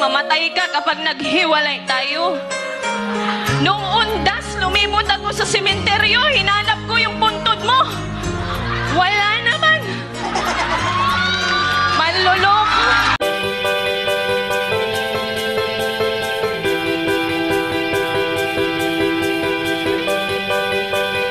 mamatay ka kapag naghiwalay tayo. Nung undas, lumibot ako sa sementeryo, hinanap